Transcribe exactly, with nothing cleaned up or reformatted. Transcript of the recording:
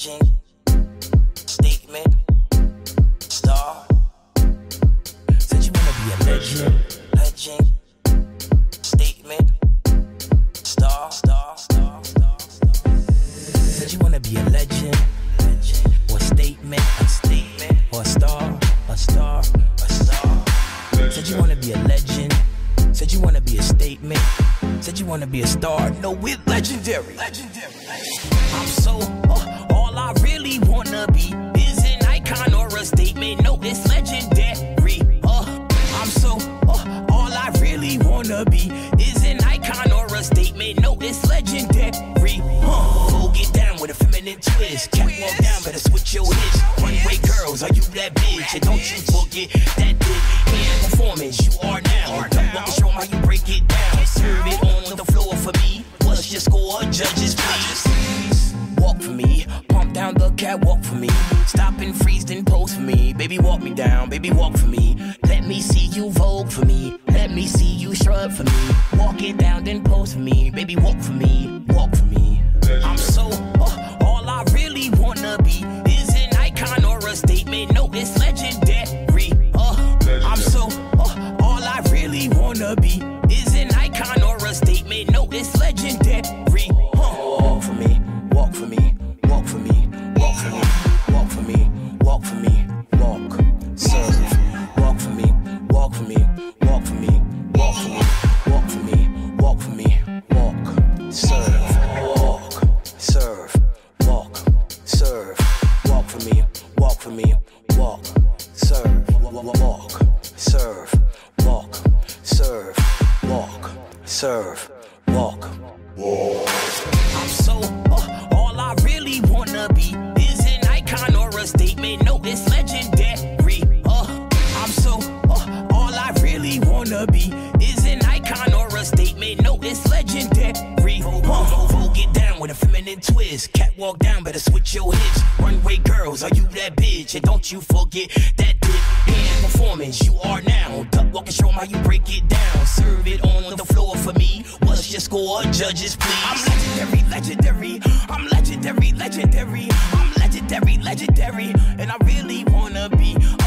legend, statement, star. Said you wanna be a legend, legend, statement, star, star, star, star. Said you wanna be a legend, legend, or a statement, a statement, or a star, a star, a star. Said you wanna be a legend. Said you wanna be a statement. Said you wanna be a star. No, we're legendary. Legendary. I'm so, uh, all I really wanna be is an icon or a statement. No, it's legendary. Uh, I'm so, uh, all I really wanna be is an icon or a statement. No, it's legendary. Uh, go get down with a feminine twist. Catwalk down, better switch your hips. Runway girls, are you that bitch? And don't you forget that dick in performance you are now. Don't walk and show 'em how you break it down. Serve it on the floor for me. What's your score? Judges, please. Walk for me, pump down the catwalk for me. Stop and freeze, then pose for me. Baby, walk me down, baby, walk for me. Let me see you vogue for me. Let me see you shrug for me. Walk it down, then pose for me. Baby, walk for me, walk for me. I'm so, uh, all I really wanna be is an icon or a statement. No, it's legendary. Uh, I'm so, uh, all I really wanna be is an icon or a statement. No, it's legendary. Uh, walk for me, walk for me, walk for me, walk for me, walk for me, walk for me, walk, serve. Walk for me, walk for me, walk for me, walk for me, walk for me, walk for me, walk, serve. Walk, serve, walk, serve. Walk for me, walk for me, walk, serve. Walk, serve, walk, serve, walk, serve, walk, walk. I'm so, uh, all I really wanna be is an icon or a statement. No, it's legendary. Uh, I'm so, uh, all I really wanna be is an icon or a statement. No, it's legendary. Uh, Vogue get down with a feminine twist. Catwalk down, better switch your hips. Runway girls, are you that bitch? And don't you forget that dip in performance you are now. Duck walk and show 'em how you break it down. Serve it on the floor for me. What's your score? Judges, please. I'm legendary, legendary. I'm legendary, legendary. I'm legendary, legendary. And I really wanna be